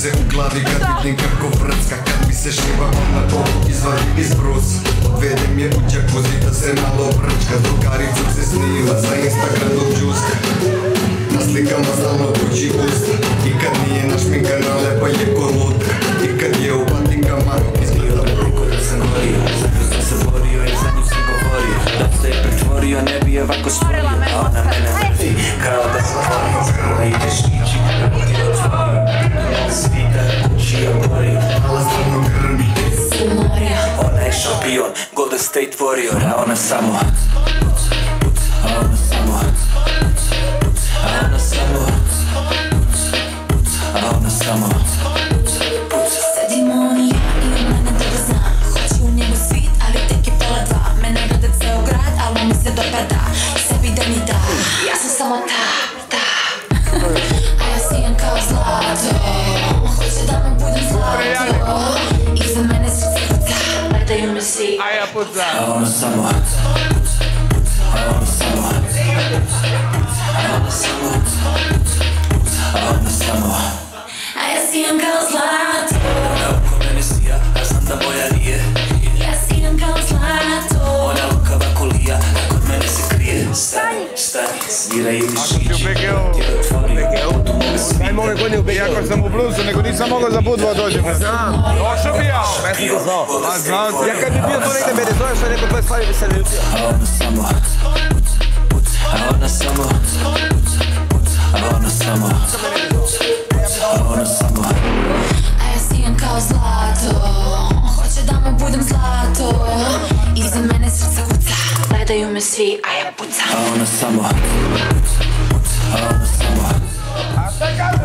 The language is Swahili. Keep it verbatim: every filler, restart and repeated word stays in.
se u glavi kad vidim kako vrcka. Kad mi se šljiva ona to izvadi iz brusa. Odvedem je u džakuzi da se malo brčka. Drugaricom se snima za Instagram dok džuska. Na slikama stalno tuči usta. I kad nije našminkana lepa je ko lutka. I kad je u patikama izgleda bruko. Da sam horio, za nju sam se borio i za nju sam govorio. Da se je pretvorio ne bi je ovako stvorio. A ona mene mrvi kao da sam vorio. Krva ide štići, kako ti otvorio. Svita kući oborio. Mala stvarno grmi. Ona je šampion, Golden State Warrior. A ona samo a ona samo a ona samo a ona samo sedimo on i ja i on mene dobro zna. Hoće u njemu svit, ali tek je pola dva. Mene gleda ceo grad, ali mi se dopada. Sebi da mi da, ja sam samo ta, ta. A ja sijem kao zlato. Hoće da mu budem zlato. Iza mene srce kuca, gledaju me svi. A ja puca. A ona samo a ona samo a ona samo a ona samo A ja sijem kao zlato. Ona oko mene sija, a znam da moja nije. Ja sijem kao zlato. Ona lukava kolija, a kod mene se krije. Stani, stani, sviraj ili šići. Ajmo ove godine u B G O. Iako sam u bluzu, nego nisam mogao za Budva dođem. Znam. Došao bi ja. Ja sam to znao. A znao ti. Ja kad bi bio tu negde mene zove što je neko tvoje slavi bi se ne ljubio. A ona samo a ona samo a ona samo a ona samo A ja sijem kao zlato. Hoće da mu budem zlato. Iza mene srca kuca, gledaju me svi, a ja pucam. a ona samo a ona samo